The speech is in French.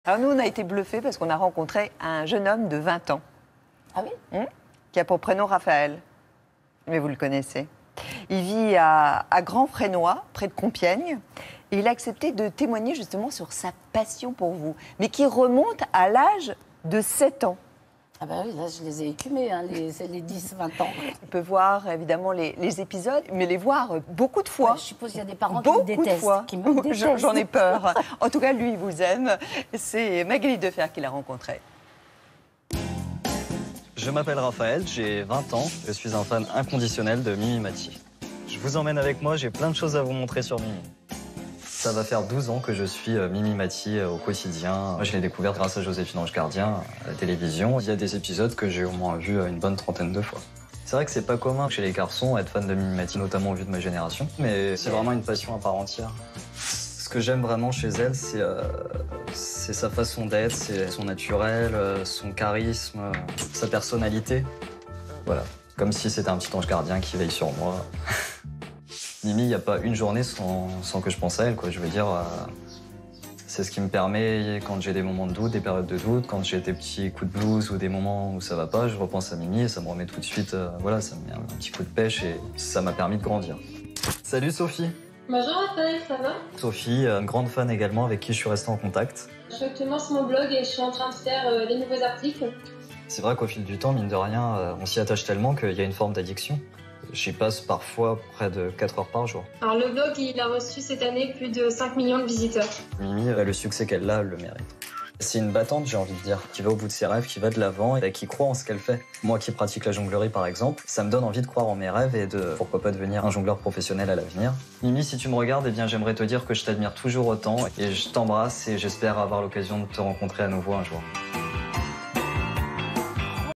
Alors nous, on a été bluffés parce qu'on a rencontré un jeune homme de 20 ans. Ah oui? Qui a pour prénom Raphaël. Mais vous le connaissez. Il vit à Grand Fresnoy, près de Compiègne. Et il a accepté de témoigner justement sur sa passion pour vous, mais qui remonte à l'âge de 7 ans. Ah ben oui, là, je les ai écumés, hein, les 10-20 ans. On peut voir évidemment les épisodes, mais les voir beaucoup de fois. Ouais, je suppose qu'il y a des parents beaucoup qui me détestent. De fois. Qui me détestent. J'en ai peur. En tout cas, lui, il vous aime. C'est Magali Defer qui l'a rencontré. Je m'appelle Raphaël, j'ai 20 ans. Je suis un fan inconditionnel de Mimi Mati. Je vous emmène avec moi, j'ai plein de choses à vous montrer sur Mimi. Ça va faire 12 ans que je suis Mimi Mati au quotidien. Moi, je l'ai découverte grâce à Joséphine Ange Gardien à la télévision. Il y a des épisodes que j'ai au moins vus une bonne trentaine de fois. C'est vrai que c'est pas commun chez les garçons être fan de Mimi Mati, notamment au vu de ma génération. Mais c'est vraiment une passion à part entière. Ce que j'aime vraiment chez elle, c'est sa façon d'être, c'est son naturel, son charisme, sa personnalité. Voilà, comme si c'était un petit ange gardien qui veille sur moi. Mimi, il n'y a pas une journée sans que je pense à elle, quoi. Je veux dire, c'est ce qui me permet, quand j'ai des moments de doute, des périodes de doute, quand j'ai des petits coups de blues ou des moments où ça va pas, je repense à Mimi et ça me remet tout de suite, voilà, ça me met un petit coup de pêche et ça m'a permis de grandir. Salut Sophie. Bonjour Raphaël, ça va? Sophie, une grande fan également avec qui je suis resté en contact. Je suis actuellement sur mon blog et je suis en train de faire les nouveaux articles. C'est vrai qu'au fil du temps, mine de rien, on s'y attache tellement qu'il y a une forme d'addiction. J'y passe parfois près de 4 heures par jour. Alors le blog, il a reçu cette année plus de 5 millions de visiteurs. Mimi, le succès qu'elle a, elle le mérite. C'est une battante, j'ai envie de dire, qui va au bout de ses rêves, qui va de l'avant et qui croit en ce qu'elle fait. Moi qui pratique la jonglerie par exemple, ça me donne envie de croire en mes rêves et de pourquoi pas devenir un jongleur professionnel à l'avenir. Mimi, si tu me regardes, eh bien j'aimerais te dire que je t'admire toujours autant et je t'embrasse et j'espère avoir l'occasion de te rencontrer à nouveau un jour.